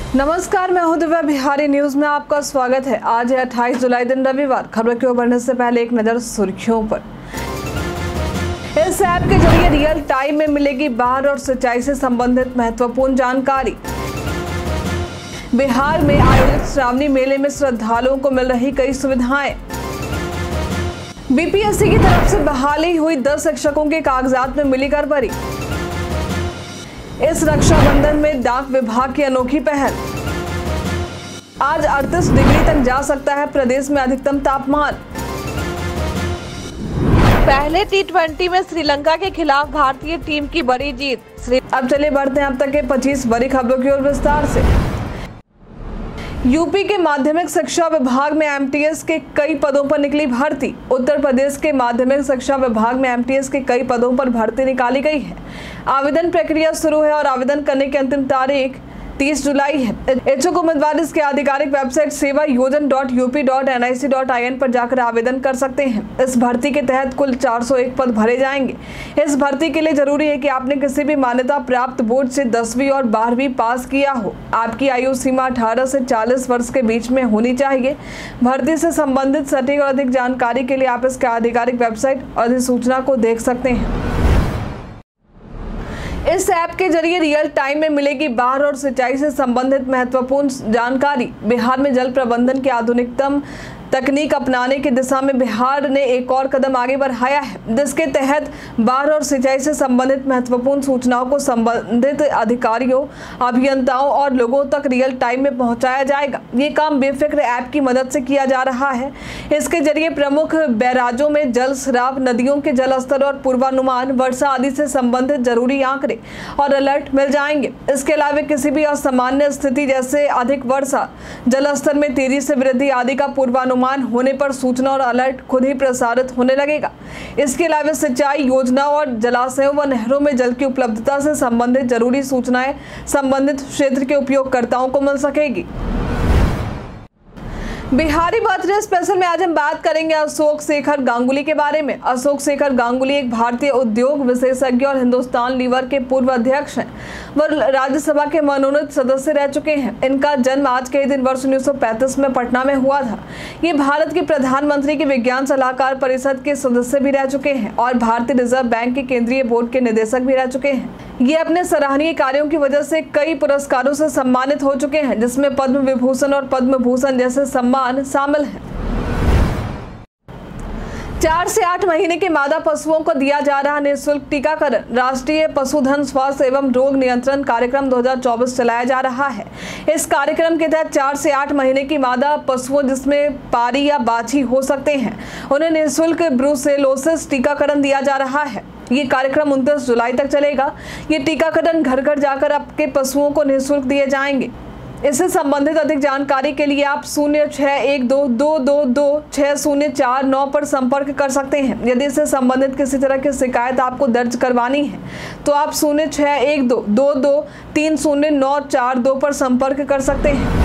नमस्कार, मैं हूं दिव्या। बिहारी न्यूज में आपका स्वागत है। आज है 28 जुलाई, दिन रविवार। खबरों की ओर बढ़ने से पहले एक नजर सुर्खियों पर। इस ऐप के जरिए रियल टाइम में मिलेगी बाढ़ और सिंचाई से संबंधित महत्वपूर्ण जानकारी। बिहार में आयोजित श्रावणी मेले में श्रद्धालुओं को मिल रही कई सुविधाएं। बीपीएससी की तरफ से बहाली हुई 10 शिक्षकों के कागजात में मिली गड़बड़ी। इस रक्षाबंधन में डाक विभाग की अनोखी पहल। आज 38 डिग्री तक जा सकता है प्रदेश में अधिकतम तापमान। पहले टी20 में श्रीलंका के खिलाफ भारतीय टीम की बड़ी जीत। अब चलिए बढ़ते हैं अब तक के 25 बड़ी खबरों की ओर विस्तार से। यूपी के माध्यमिक शिक्षा विभाग में एमटीएस के कई पदों पर निकली भर्ती। उत्तर प्रदेश के माध्यमिक शिक्षा विभाग में एमटीएस के कई पदों पर भर्ती निकाली गई है। आवेदन प्रक्रिया शुरू है और आवेदन करने की अंतिम तारीख 30 जुलाई है। इच्छुक उम्मीदवार इसके आधिकारिक वेबसाइट sevayojan.up.nic.in पर जाकर आवेदन कर सकते हैं। इस भर्ती के तहत कुल 401 पद भरे जाएंगे। इस भर्ती के लिए जरूरी है कि आपने किसी भी मान्यता प्राप्त बोर्ड से 10वीं और 12वीं पास किया हो। आपकी आयु सीमा 18 से 40 वर्ष के बीच में होनी चाहिए। भर्ती से संबंधित सटीक और अधिक जानकारी के लिए आप इसके आधिकारिक वेबसाइट और अधिसूचना को देख सकते हैं। इस ऐप के जरिए रियल टाइम में मिलेगी बाढ़ और सिंचाई से संबंधित महत्वपूर्ण जानकारी। बिहार में जल प्रबंधन की आधुनिकतम तकनीक अपनाने की दिशा में बिहार ने एक और कदम आगे बढ़ाया है, जिसके तहत बाढ़ और सिंचाई से संबंधित महत्वपूर्ण सूचनाओं को संबंधित अधिकारियों, अभियंताओं और लोगों तक रियल टाइम में पहुंचाया जाएगा। ये काम बेफिक्र ऐप की मदद से किया जा रहा है। इसके जरिए प्रमुख बैराजों में जल स्राव, नदियों के जल स्तर और पूर्वानुमान, वर्षा आदि से संबंधित जरूरी आंकड़े और अलर्ट मिल जाएंगे। इसके अलावा किसी भी असामान्य स्थिति जैसे अधिक वर्षा, जल स्तर में तेजी से वृद्धि आदि का पूर्वानुमान होने पर सूचना और अलर्ट खुद ही प्रसारित होने लगेगा। इसके अलावा सिंचाई योजना और जलाशयों व नहरों में जल की उपलब्धता से संबंधित जरूरी सूचनाएं संबंधित क्षेत्र के उपयोगकर्ताओं को मिल सकेगी। बिहारी बर्थडे स्पेशल में आज हम बात करेंगे अशोक शेखर गांगुली के बारे में। अशोक शेखर गांगुली एक भारतीय उद्योग विशेषज्ञ और हिंदुस्तान लीवर के पूर्व अध्यक्ष हैं। वह राज्यसभा के मनोनीत सदस्य रह चुके हैं। इनका जन्म आज के दिन वर्ष 1935 में पटना में हुआ था। ये भारत के प्रधानमंत्री के विज्ञान सलाहकार परिषद के सदस्य भी रह चुके हैं और भारतीय रिजर्व बैंक के केंद्रीय बोर्ड के निदेशक भी रह चुके हैं। ये अपने सराहनीय कार्यों की वजह से कई पुरस्कारों से सम्मानित हो चुके हैं, जिसमें पद्म विभूषण और पद्म भूषण जैसे सम्मान शामिल हैं। 4 से 8 महीने के मादा पशुओं को दिया जा रहा निःशुल्क टीकाकरण। राष्ट्रीय पशुधन स्वास्थ्य एवं रोग नियंत्रण कार्यक्रम 2024 चलाया जा रहा है। इस कार्यक्रम के तहत 4 से 8 महीने की मादा पशुओं, जिसमें पारी या बाछी हो सकते हैं, उन्हें निःशुल्क ब्रुसेलोसिस टीकाकरण दिया जा रहा है। ये कार्यक्रम 29 जुलाई तक चलेगा। ये टीकाकरण घर घर जाकर आपके पशुओं को निःशुल्क दिए जाएंगे। इससे संबंधित अधिक जानकारी के लिए आप 0612222649 पर संपर्क कर सकते हैं। यदि इससे संबंधित किसी तरह की शिकायत आपको दर्ज करवानी है तो आप 0612223094 पर संपर्क कर सकते हैं।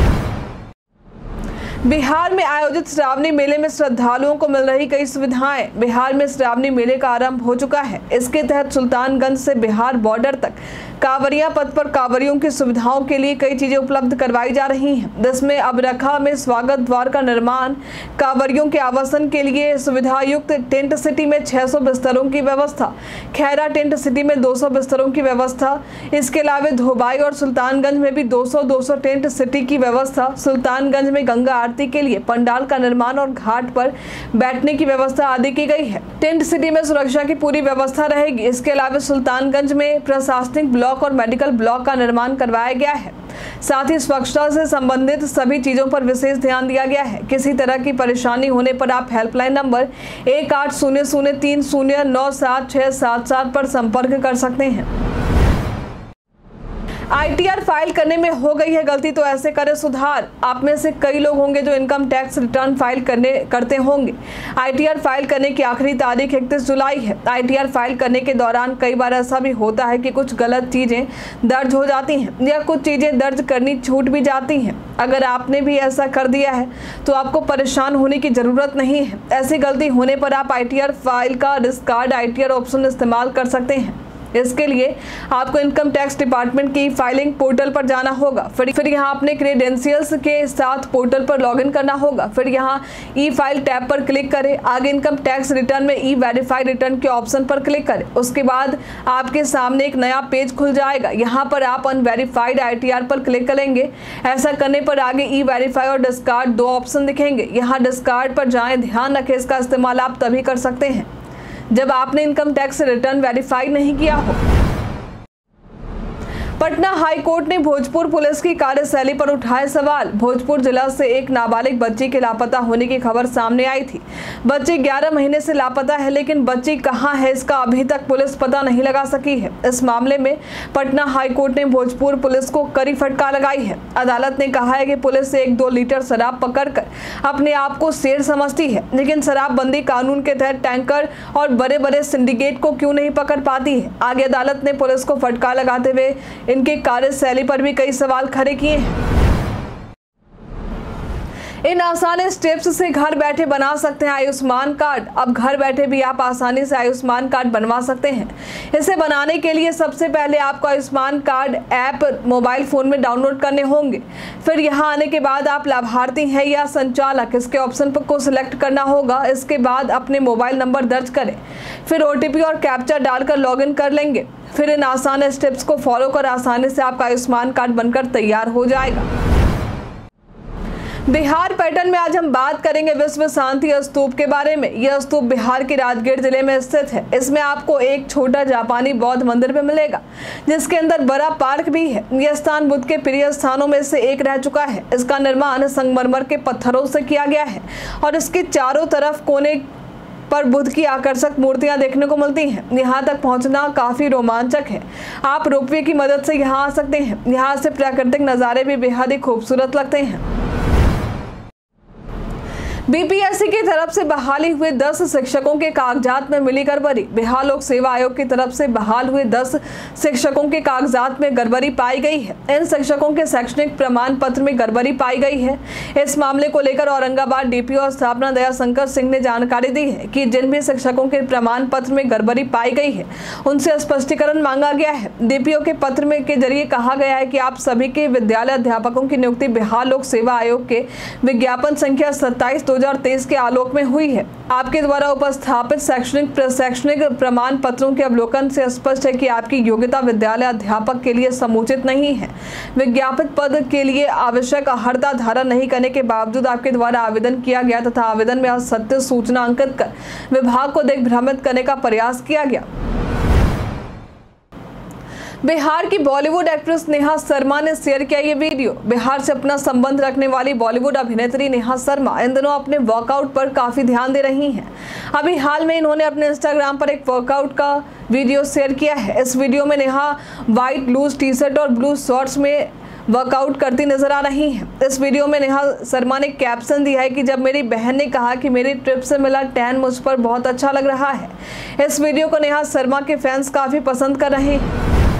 बिहार में आयोजित श्रावणी मेले में श्रद्धालुओं को मिल रही कई सुविधाएं। बिहार में श्रावणी मेले का आरंभ हो चुका है। इसके तहत सुल्तानगंज से बिहार बॉर्डर तक कांवरिया पथ पर कांवरियों की सुविधाओं के लिए कई चीजें उपलब्ध करवाई जा रही हैं, जिसमें अबरखा में स्वागत द्वार का निर्माण, कांवरियों के आवासन के लिए सुविधा युक्त टेंट सिटी में 600 बिस्तरों की व्यवस्था, खैरा टेंट सिटी में 200 बिस्तरों की व्यवस्था। इसके अलावा धोबाई और सुल्तानगंज में भी 200 टेंट सिटी की व्यवस्था। सुल्तानगंज में गंगा आरती के लिए पंडाल का निर्माण और घाट पर बैठने की व्यवस्था आदि की गई है। टेंट सिटी में सुरक्षा की पूरी व्यवस्था रहेगी। इसके अलावा सुल्तानगंज में प्रशासनिक ब्लॉक और मेडिकल ब्लॉक का निर्माण करवाया गया है। साथ ही स्वच्छता से संबंधित सभी चीजों पर विशेष ध्यान दिया गया है। किसी तरह की परेशानी होने पर आप हेल्पलाइन नंबर 1800309767 पर संपर्क कर सकते हैं। आईटीआर फाइल करने में हो गई है गलती तो ऐसे करें सुधार। आप में से कई लोग होंगे जो इनकम टैक्स रिटर्न फाइल करते होंगे। आईटीआर फाइल करने की आखिरी तारीख 31 जुलाई है। आईटीआर फाइल करने के दौरान कई बार ऐसा भी होता है कि कुछ गलत चीजें दर्ज हो जाती हैं या कुछ चीजें दर्ज करनी छूट भी जाती हैं। अगर आपने भी ऐसा कर दिया है तो आपको परेशान होने की जरूरत नहीं है। ऐसी गलती होने पर आप आईटीआर फाइल का डिस्कार्ड आईटीआर ऑप्शन इस्तेमाल कर सकते हैं। इसके लिए आपको इनकम टैक्स डिपार्टमेंट की फाइलिंग पोर्टल पर जाना होगा। फिर यहाँ अपने क्रेडेंशियल्स के साथ पोर्टल पर लॉगिन करना होगा। फिर यहाँ ई फाइल टैब पर क्लिक करें। आगे इनकम टैक्स रिटर्न में ई वेरीफाइड रिटर्न के ऑप्शन पर क्लिक करें। उसके बाद आपके सामने एक नया पेज खुल जाएगा। यहाँ पर आप अनवेरीफाइड ITR पर क्लिक करेंगे। ऐसा करने पर आगे ई वेरीफाई और डिस्कार्ड दो ऑप्शन दिखेंगे। यहाँ डिस्कार्ड पर जाएं। ध्यान रखें, इसका इस्तेमाल आप तभी कर सकते हैं जब आपने इनकम टैक्स रिटर्न वेरीफाई नहीं किया हो। पटना हाई कोर्ट ने भोजपुर पुलिस की कार्यशैली पर उठाए सवाल। भोजपुर जिला से एक नाबालिग बच्ची के लापता होने की खबर सामने आई थी। बच्ची 11 महीने से लापता है, लेकिन बच्ची कहां है इसका अभी तक पुलिस पता नहीं लगा सकी है। इस मामले में पटना हाई कोर्ट ने भोजपुर पुलिस को कड़ी फटकार लगाई है। अदालत ने कहा है कि पुलिस 1-2 लीटर शराब पकड़कर अपने आप को शेर समझती है, लेकिन शराबबंदी कानून के तहत टैंकर और बड़े बड़े सिंडिकेट को क्यों नहीं पकड़ पाती है। आगे अदालत ने पुलिस को फटकार लगाते हुए इनके कार्यशैली पर भी कई सवाल खड़े किए हैं। इन आसान स्टेप्स से घर बैठे बना सकते हैं आयुष्मान कार्ड। अब घर बैठे भी आप आसानी से आयुष्मान कार्ड बनवा सकते हैं। इसे बनाने के लिए सबसे पहले आपको Ayushman card app mobile phone में डाउनलोड करने होंगे। फिर यहां आने के बाद आप लाभार्थी हैं या संचालक, इसके ऑप्शन को सिलेक्ट करना होगा। इसके बाद अपने मोबाइल नंबर दर्ज करें, फिर OTP और कैप्चा डालकर लॉगिन कर लेंगे। फिर इन आसान स्टेप्स को फॉलो कर आसानी से आपका आयुष्मान कार्ड बनकर तैयार हो जाएगा। बिहार पैटर्न में आज हम बात करेंगे विश्व शांति स्तूप के बारे में। यह स्तूप बिहार के राजगीर जिले में स्थित है। इसमें आपको एक छोटा जापानी बौद्ध मंदिर भी मिलेगा, जिसके अंदर बड़ा पार्क भी है। यह स्थान बुद्ध के प्रिय स्थानों में से एक रह चुका है। इसका निर्माण संगमरमर के पत्थरों से किया गया है और इसके चारों तरफ कोने पर बुद्ध की आकर्षक मूर्तियां देखने को मिलती हैं। यहाँ तक पहुँचना काफी रोमांचक है। आप रोपवे की मदद से यहाँ आ सकते हैं। यहाँ से प्राकृतिक नज़ारे भी बेहद ही खूबसूरत लगते हैं। BPSC की तरफ से बहाली हुए 10 शिक्षकों के कागजात में मिली गड़बड़ी। बिहार लोक सेवा आयोग की तरफ से बहाल हुए 10 शिक्षकों के कागजात में गड़बड़ी पाई गई है। इन शिक्षकों के शैक्षणिक प्रमाण पत्र में गड़बड़ी पाई गई है। इस मामले को लेकर औरंगाबाद DPO और स्थापना दया शंकर सिंह ने जानकारी दी है कि जिन भी शिक्षकों के प्रमाण पत्र में गड़बड़ी पाई गई है, उनसे स्पष्टीकरण मांगा गया है। DPO के पत्र में के जरिए कहा गया है कि आप सभी के विद्यालय अध्यापकों की नियुक्ति बिहार लोक सेवा आयोग के विज्ञापन संख्या 27/2023 के आलोक में हुई है। आपके द्वारा उपस्थापित शैक्षणिक प्रमाण पत्रों के अवलोकन से स्पष्ट है कि आपकी योग्यता विद्यालय अध्यापक के लिए समुचित नहीं है। विज्ञापित पद के लिए आवश्यक अर्हता धारण नहीं करने के बावजूद आपके द्वारा आवेदन किया गया तथा आवेदन में असत्य सूचना अंकित कर विभाग को दिग्भ्रमित करने का प्रयास किया गया। बिहार की बॉलीवुड एक्ट्रेस नेहा शर्मा ने शेयर किया ये वीडियो। बिहार से अपना संबंध रखने वाली बॉलीवुड अभिनेत्री नेहा शर्मा इन दिनों अपने वर्कआउट पर काफी ध्यान दे रही हैं। अभी हाल में इन्होंने अपने इंस्टाग्राम पर एक वर्कआउट का वीडियो शेयर किया है। इस वीडियो में नेहा व्हाइट लूज टी-शर्ट और ब्लू शॉर्ट्स में वर्कआउट करती नजर आ रही हैं। इस वीडियो में नेहा शर्मा ने कैप्शन दिया है कि जब मेरी बहन ने कहा कि मेरी ट्रिप से मिला टैन मुझ पर बहुत अच्छा लग रहा है। इस वीडियो को नेहा शर्मा के फैंस काफी पसंद कर रहे हैं।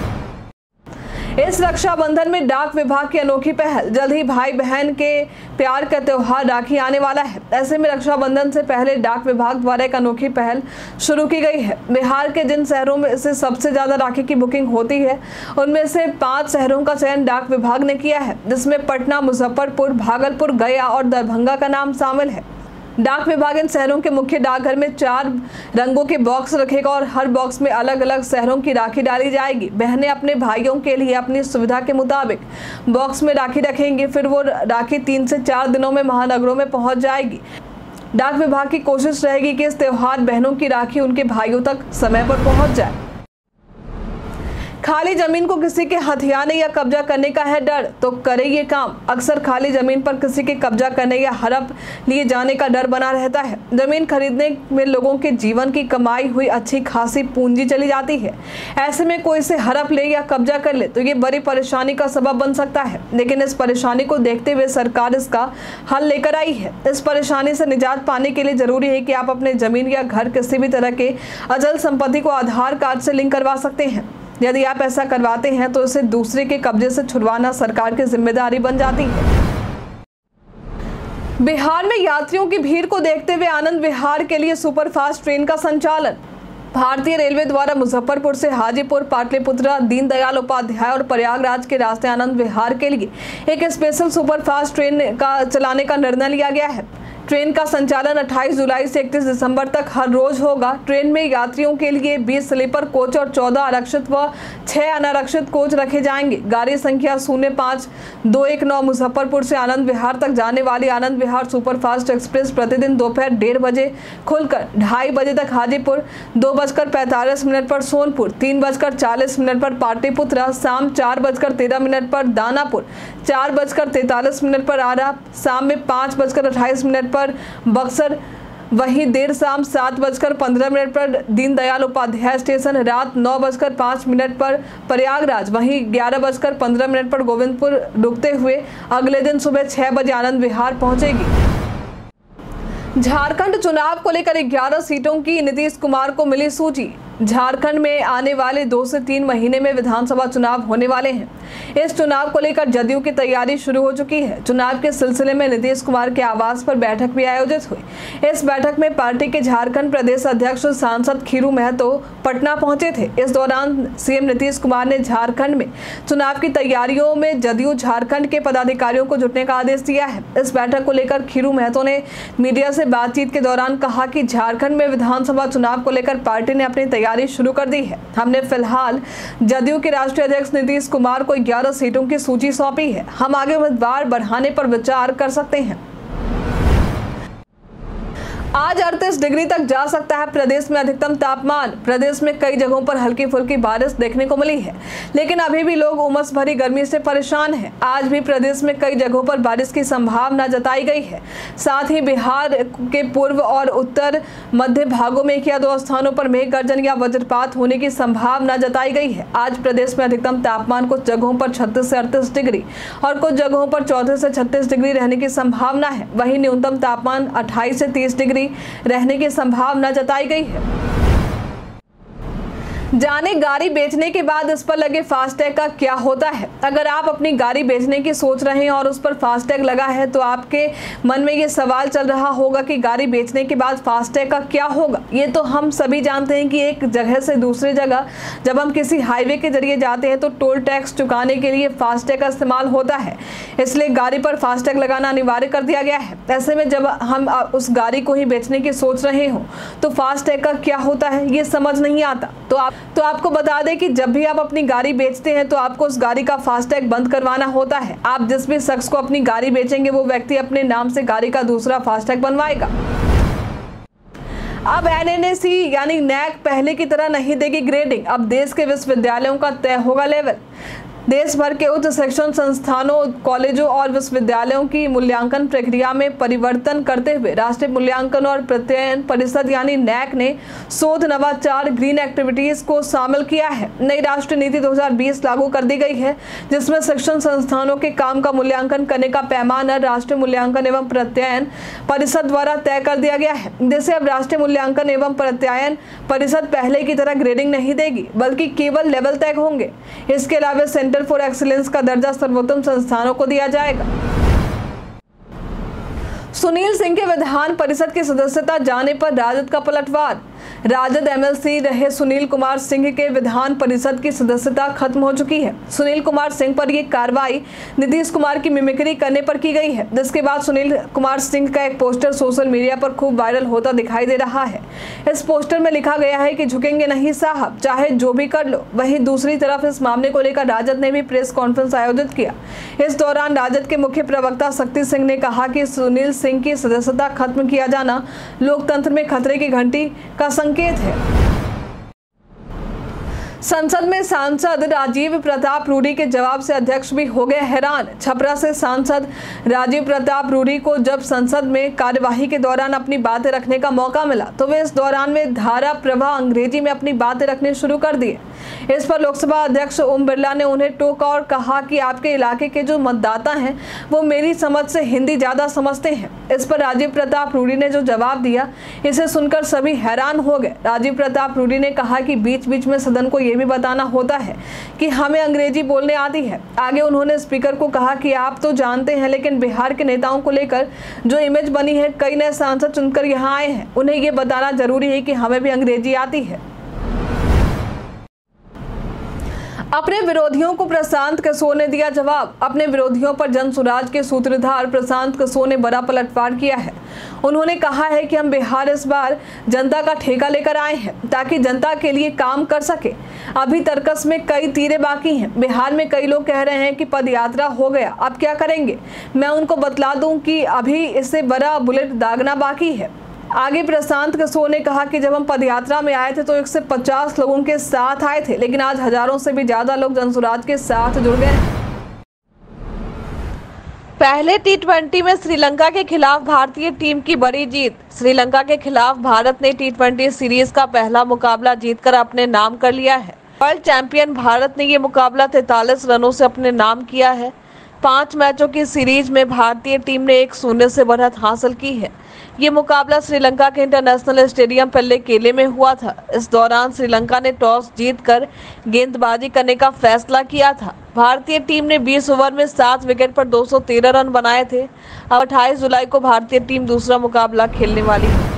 इस रक्षाबंधन में डाक विभाग की अनोखी पहल। जल्द ही भाई बहन के प्यार का त्योहार राखी आने वाला है। ऐसे में रक्षाबंधन से पहले डाक विभाग द्वारा एक अनोखी पहल शुरू की गई है। बिहार के जिन शहरों में से सबसे ज्यादा राखी की बुकिंग होती है, उनमें से 5 शहरों का चयन डाक विभाग ने किया है, जिसमें पटना, मुजफ्फरपुर, भागलपुर, गया और दरभंगा का नाम शामिल है। डाक विभाग इन शहरों के मुख्य डाकघर में 4 रंगों के बॉक्स रखेगा और हर बॉक्स में अलग अलग शहरों की राखी डाली जाएगी। बहनें अपने भाइयों के लिए अपनी सुविधा के मुताबिक बॉक्स में राखी रखेंगी। फिर वो राखी 3 से 4 दिनों में महानगरों में पहुंच जाएगी। डाक विभाग की कोशिश रहेगी कि इस त्योहार बहनों की राखी उनके भाइयों तक समय पर पहुंच जाए। खाली जमीन को किसी के हथियाने या कब्जा करने का है डर, तो करे ये काम। अक्सर खाली जमीन पर किसी के कब्जा करने या हड़प लिए जाने का डर बना रहता है। जमीन खरीदने में लोगों के जीवन की कमाई हुई अच्छी खासी पूंजी चली जाती है। ऐसे में कोई इसे हड़प ले या कब्जा कर ले तो ये बड़ी परेशानी का सबब बन सकता है। लेकिन इस परेशानी को देखते हुए सरकार इसका हल लेकर आई है। इस परेशानी से निजात पाने के लिए जरूरी है कि आप अपने जमीन या घर किसी भी तरह के अचल संपत्ति को आधार कार्ड से लिंक करवा सकते हैं। यदि आप ऐसा करवाते हैं तो इसे दूसरे के कब्जे से छुड़वाना सरकार की जिम्मेदारी बन जाती है। बिहार में यात्रियों की भीड़ को देखते हुए आनंद विहार के लिए सुपरफास्ट ट्रेन का संचालन। भारतीय रेलवे द्वारा मुजफ्फरपुर से हाजीपुर, पाटलिपुत्र, दीनदयाल उपाध्याय और प्रयागराज के रास्ते आनंद विहार के लिए एक स्पेशल सुपरफास्ट ट्रेन का चलाने का निर्णय लिया गया है। ट्रेन का संचालन 28 जुलाई से 31 दिसंबर तक हर रोज होगा। ट्रेन में यात्रियों के लिए 20 स्लीपर कोच और 14 आरक्षित व 6 अनारक्षित कोच रखे जाएंगे। गाड़ी संख्या 05219 मुजफ्फरपुर से आनंद विहार तक जाने वाली आनंद विहार सुपरफास्ट एक्सप्रेस प्रतिदिन दोपहर 1:30 बजे खुलकर 2:30 बजे तक हाजीपुर, 2:45 पर सोनपुर, 3:40 पर पाटलिपुत्र, शाम 4:13 पर दानापुर, 4:43 पर आरा, शाम में 5:28 पर बक्सर, वहीं देर शाम 7:15 पर दीनदयाल उपाध्याय स्टेशन, रात 9:05 पर प्रयागराज, वहीं 11:15 पर गोविंदपुर रुकते हुए अगले दिन सुबह 6 बजे आनंद विहार पहुंचेगी। झारखंड चुनाव को लेकर 11 सीटों की नीतीश कुमार को मिली सूची। झारखंड में आने वाले 2 से 3 महीने में विधानसभा चुनाव होने वाले हैं। इस चुनाव को लेकर जदयू की तैयारी शुरू हो चुकी है। चुनाव के सिलसिले में नीतीश कुमार के आवास पर बैठक भी आयोजित हुई। इस बैठक में पार्टी के झारखंड प्रदेश अध्यक्ष सांसद खीरू महतो पटना पहुंचे थे। इस दौरान सीएम नीतीश कुमार ने झारखंड में चुनाव की तैयारियों में जदयू झारखंड के पदाधिकारियों को जुटने का आदेश दिया है। इस बैठक को लेकर खीरू महतो ने मीडिया से बातचीत के दौरान कहा कि झारखंड में विधानसभा चुनाव को लेकर पार्टी ने अपनी तैयारी शुरू कर दी है। हमने फिलहाल जदयू के राष्ट्रीय अध्यक्ष नीतीश कुमार को 11 सीटों की सूची सौंपी है। हम आगे उम्मीदवार बढ़ाने पर विचार कर सकते हैं। आज 38 डिग्री तक जा सकता है प्रदेश में अधिकतम तापमान। प्रदेश में कई जगहों पर हल्की फुल्की बारिश देखने को मिली है, लेकिन अभी भी लोग उमस भरी गर्मी से परेशान हैं। आज भी प्रदेश में कई जगहों पर बारिश की संभावना जताई गई है। साथ ही बिहार के पूर्व और उत्तर मध्य भागों में 1 या 2 स्थानों पर मेघ गर्जन या वज्रपात होने की संभावना जताई गई है। आज प्रदेश में अधिकतम तापमान कुछ जगहों पर 36 से 38 डिग्री और कुछ जगहों पर 34 से 36 डिग्री रहने की संभावना है। वहीं न्यूनतम तापमान 28 से 30 डिग्री रहने की संभावना जताई गई है। जाने गाड़ी बेचने के बाद इस पर लगे फास्टैग का क्या होता है। अगर आप अपनी गाड़ी बेचने की सोच रहे हैं और उस पर फास्टैग लगा है तो आपके मन में ये सवाल चल रहा होगा कि गाड़ी बेचने के बाद फास्टैग का क्या होगा। ये तो हम सभी जानते हैं कि एक जगह से दूसरी जगह जब हम किसी हाईवे के जरिए जाते हैं तो टोल टैक्स चुकाने के लिए फास्टैग का इस्तेमाल होता है, इसलिए गाड़ी पर फास्टैग लगाना अनिवार्य कर दिया गया है। ऐसे में जब हम उस गाड़ी को ही बेचने की सोच रहे हो तो फास्टैग का क्या होता है ये समझ नहीं आता। तो आपको बता दें कि जब भी आप अपनी गाड़ी बेचते हैं तो आपको उस गाड़ी का फास्टैग बंद करवाना होता है। आप जिस भी शख्स को अपनी गाड़ी बेचेंगे वो व्यक्ति अपने नाम से गाड़ी का दूसरा फास्टैग बनवाएगा। अब NNAC यानी नैक पहले की तरह नहीं देगी ग्रेडिंग। अब देश के विश्वविद्यालयों का तय होगा लेवल। देश भर के उच्च शिक्षण संस्थानों, कॉलेजों और विश्वविद्यालयों की मूल्यांकन प्रक्रिया में परिवर्तन करते हुए राष्ट्रीय मूल्यांकन और प्रत्ययन परिषद यानी नैक ने शोध, नवाचार, ग्रीन एक्टिविटीज को शामिल किया है। नई राष्ट्रीय नीति 2020 लागू कर दी गई है, जिसमें शिक्षण संस्थानों के काम का मूल्यांकन करने का पैमाना राष्ट्रीय मूल्यांकन एवं प्रत्ययन परिषद द्वारा तय कर दिया गया है। जैसे अब राष्ट्रीय मूल्यांकन एवं प्रत्ययन परिषद पहले की तरह ग्रेडिंग नहीं देगी, बल्कि केवल लेवल तय होंगे। इसके अलावा सेंटर फॉर एक्सीलेंस का दर्जा सर्वोत्तम संस्थानों को दिया जाएगा। सुनील सिंह के विधान परिषद की सदस्यता जाने पर राजद का पलटवार। राजद MLC रहे सुनील कुमार सिंह के विधान परिषद की सदस्यता खत्म हो चुकी है। सुनील कुमार सिंह पर यह कार्रवाई नीतीश कुमार की मिमिक्री करने पर की गई है, जिसके बाद सुनील कुमार सिंह का एक पोस्टर सोशल मीडिया पर खूब वायरल होता दिखाई दे रहा है। इस पोस्टर में लिखा गया है कि झुकेंगे नहीं साहब, चाहे जो भी कर लो। वहीं दूसरी तरफ इस मामले को लेकर राजद ने भी प्रेस कॉन्फ्रेंस आयोजित किया। इस दौरान राजद के मुख्य प्रवक्ता शक्ति सिंह ने कहा कि सुनील सिंह की सदस्यता खत्म किया जाना लोकतंत्र में खतरे की घंटी का संकेत है। संसद में सांसद राजीव प्रताप रूडी के जवाब से अध्यक्ष भी हो गए हैरान। छपरा से सांसद राजीव प्रताप रूडी को जब संसद में कार्यवाही के दौरान अपनी बातें रखने का मौका मिला तो वे इस दौरान में धारा प्रवाह अंग्रेजी में अपनी बातें रखने शुरू कर दिए। इस पर लोकसभा अध्यक्ष ओम बिरला ने उन्हें टोका और कहा कि आपके इलाके के जो मतदाता हैं वो मेरी समझ से हिंदी ज्यादा समझते हैं। इस पर राजीव प्रताप रूडी ने जो जवाब दिया इसे सुनकर सभी हैरान हो गए। राजीव प्रताप रूडी ने कहा कि बीच बीच में सदन को यह भी बताना होता है कि हमें अंग्रेजी बोलने आती है। आगे उन्होंने स्पीकर को कहा कि आप तो जानते हैं, लेकिन बिहार के नेताओं को लेकर जो इमेज बनी है, कई नए सांसद चुनकर यहाँ आए हैं, उन्हें ये बताना जरूरी है कि हमें भी अंग्रेजी आती है। अपने विरोधियों को प्रशांत किशोर ने दिया जवाब। अपने विरोधियों पर जनसुराज के सूत्रधार प्रशांत किशोर ने बड़ा पलटवार किया है। उन्होंने कहा है कि हम बिहार इस बार जनता का ठेका लेकर आए हैं ताकि जनता के लिए काम कर सके। अभी तर्कस में कई तीरे बाकी हैं। बिहार में कई लोग कह रहे हैं कि पदयात्रा हो गया, अब क्या करेंगे। मैं उनको बतला दूं कि अभी इससे बड़ा बुलेट दागना बाकी है। आगे प्रशांत किशोर ने कहा कि जब हम पदयात्रा में आए थे तो 150 लोगों के साथ आए थे, लेकिन आज हजारों से भी ज्यादा लोग जनसुराज के साथ जुड़ गए। पहले T20 में श्रीलंका के खिलाफ भारतीय टीम की बड़ी जीत। श्रीलंका के खिलाफ भारत ने T20 सीरीज का पहला मुकाबला जीतकर अपने नाम कर लिया है। वर्ल्ड चैंपियन भारत ने ये मुकाबला 43 रनों से अपने नाम किया है। 5 मैचों की सीरीज में भारतीय टीम ने 1-0 से बढ़त हासिल की है। ये मुकाबला श्रीलंका के इंटरनेशनल स्टेडियम पल्ले केले में हुआ था। इस दौरान श्रीलंका ने टॉस जीतकर गेंदबाजी करने का फैसला किया था। भारतीय टीम ने 20 ओवर में 7 विकेट पर 213 रन बनाए थे। अब 28 जुलाई को भारतीय टीम दूसरा मुकाबला खेलने वाली है।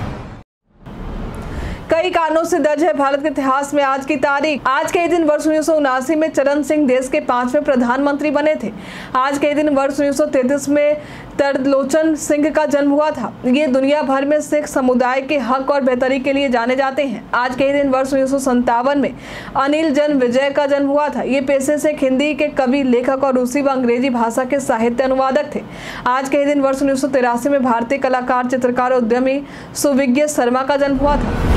कई कारणों से दर्ज है भारत के इतिहास में आज की तारीख। आज के दिन वर्ष 1979 में चरण सिंह देश के 5वें प्रधानमंत्री बने थे। आज के दिन वर्ष 1933 में तरलोचन सिंह का जन्म हुआ था। ये दुनिया भर में सिख समुदाय के हक और बेहतरी के लिए जाने जाते हैं। आज के दिन वर्ष 1957 में अनिल जन विजय का जन्म हुआ था। ये पेशे से हिंदी के कवि, लेखक और रूसी व अंग्रेजी भाषा के साहित्य अनुवादक थे। आज के दिन वर्ष 1983 में भारतीय कलाकार, चित्रकार और उद्यमी सुविज्ञ शर्मा का जन्म हुआ था।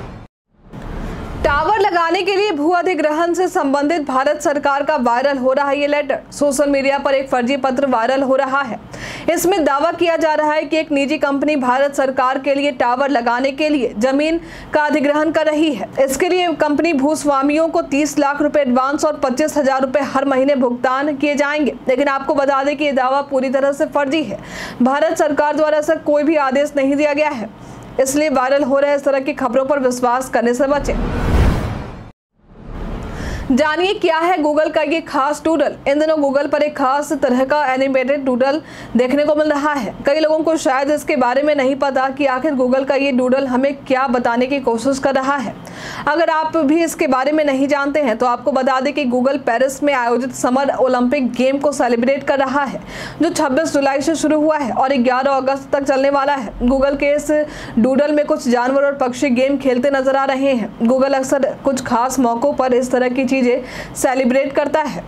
टावर लगाने के लिए भू अधिग्रहण से संबंधित भारत सरकार का वायरल हो रहा है ये लेटर। सोशल मीडिया पर एक फर्जी पत्र वायरल हो रहा है। इसमें दावा किया जा रहा है कि एक निजी कंपनी भारत सरकार के लिए टावर लगाने के लिए जमीन का अधिग्रहण कर रही है। इसके लिए कंपनी भूस्वामियों को 30 लाख रुपए एडवांस और 25,000 रुपए हर महीने भुगतान किए जाएंगे। लेकिन आपको बता दें कि ये दावा पूरी तरह से फर्जी है। भारत सरकार द्वारा ऐसा कोई भी आदेश नहीं दिया गया है, इसलिए वायरल हो रहे इस तरह की खबरों पर विश्वास करने से बचें। जानिए क्या है गूगल का ये खास डूडल। इन दिनों गूगल पर एक खास तरह का एनिमेटेड डूडल देखने को मिल रहा है। कई लोगों को शायद इसके बारे में नहीं पता कि आखिर गूगल का ये डूडल हमें क्या बताने की कोशिश कर रहा है। अगर आप भी इसके बारे में नहीं जानते हैं तो आपको बता दें कि गूगल पेरिस में आयोजित समर ओलंपिक गेम को सेलिब्रेट कर रहा है, जो 26 जुलाई से शुरू हुआ है और 11 अगस्त तक चलने वाला है। गूगल के इस डूडल में कुछ जानवर और पक्षी गेम खेलते नजर आ रहे हैं। गूगल अक्सर कुछ खास मौकों पर इस तरह की चीजें सेलिब्रेट करता है।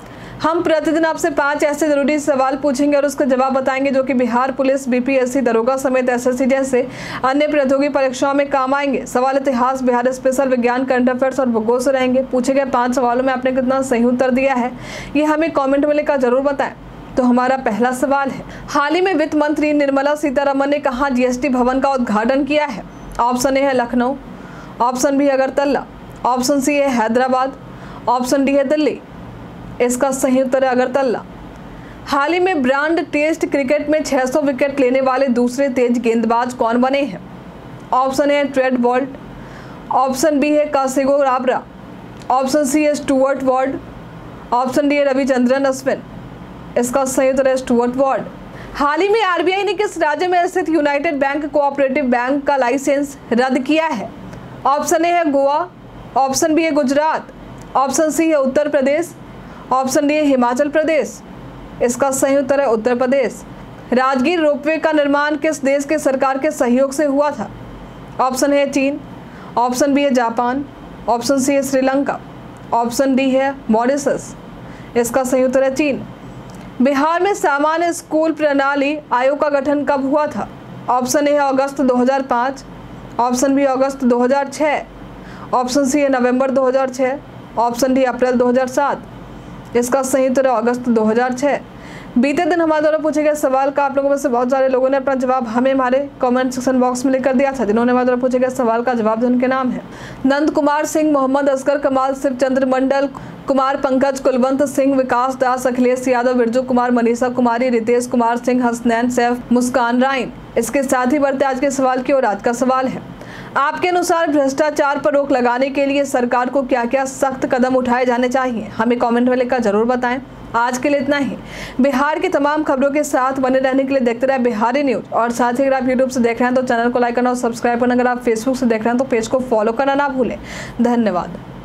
हम प्रतिदिन आपसे 5 ऐसे जरूरी सवाल पूछेंगे और उसका जवाब बताएंगे जो कि बिहार पुलिस, बीपीएससी, दरोगा समेत एसएससी जैसे अन्य प्रतियोगी परीक्षाओं में काम आएंगे। सवाल इतिहास, बिहार स्पेशल, विज्ञान, करंट अफेयर्स और भूगोल से रहेंगे। पूछे गए 5 सवालों में आपने कितना सही उत्तर दिया है ये हमें कॉमेंट में लिखकर जरूर बताएं। तो हमारा पहला सवाल है, हाल ही में वित्त मंत्री निर्मला सीतारमण ने कहाँ जीएसटी भवन का उद्घाटन किया है। ऑप्शन ए है लखनऊ, ऑप्शन बी है अगरतला, ऑप्शन सी है हैदराबाद, ऑप्शन डी है दिल्ली। इसका सही उत्तर है अगरतला। हाल ही में ब्रांड टेस्ट क्रिकेट में 600 विकेट लेने वाले दूसरे तेज गेंदबाज कौन बने हैं। Option A Trent Boult, option B है कासिगो राबरा, ऑप्शन सी है स्टुअर्ट वॉर्ड, ऑप्शन डी है रविचंद्रन अश्विन। इसका सही उत्तर है स्टुअर्ट वॉर्ड। हाल ही में आरबीआई ने किस राज्य में स्थित यूनाइटेड बैंक कोऑपरेटिव बैंक का लाइसेंस रद्द किया है। ऑप्शन ए है गोवा, ऑप्शन बी है गुजरात, ऑप्शन सी है उत्तर प्रदेश, ऑप्शन डी है हिमाचल प्रदेश। इसका सही उत्तर है उत्तर प्रदेश। राजगीर रोपवे का निर्माण किस देश के सरकार के सहयोग से हुआ था। ऑप्शन है चीन, ऑप्शन बी है जापान, ऑप्शन सी है श्रीलंका, ऑप्शन डी है मॉरिशस। इसका सही उत्तर है चीन। बिहार में सामान्य स्कूल प्रणाली आयोग का गठन कब हुआ था। ऑप्शन ए है अगस्त 2005, ऑप्शन बी अगस्त 2006, ऑप्शन सी है नवंबर 2006, ऑप्शन डी अप्रैल 2007। इसका सही उत्तर है अगस्त 2006। बीते दिन हमारे द्वारा पूछे गए सवाल का आप लोगों में से बहुत सारे लोगों ने अपना जवाब हमें हमारे कमेंट सेक्शन बॉक्स में लिखकर दिया था। जिन्होंने हमारे द्वारा पूछे गए सवाल का जवाब दें उनके नाम है नंद कुमार सिंह, मोहम्मद असगर कमाल, शिवचंद्र मंडल कुमार, पंकज, कुलवंत सिंह, विकास दास, अखिलेश यादव, बिरजू कुमार, मनीषा कुमारी, रितेश कुमार सिंह, हसनैन सैफ, मुस्कान राइन। इसके साथ ही बढ़ते आज के सवाल की ओर। आज का सवाल है, आपके अनुसार भ्रष्टाचार पर रोक लगाने के लिए सरकार को क्या क्या सख्त कदम उठाए जाने चाहिए। हमें कमेंट में लिखकर जरूर बताएं। आज के लिए इतना ही। बिहार की तमाम खबरों के साथ बने रहने के लिए देखते रहे बिहारी न्यूज। और साथ ही अगर आप यूट्यूब से देख रहे हैं तो चैनल को लाइक करना और सब्सक्राइब करना। अगर आप फेसबुक से देख रहे हैं तो पेज को फॉलो करना ना भूलें। धन्यवाद।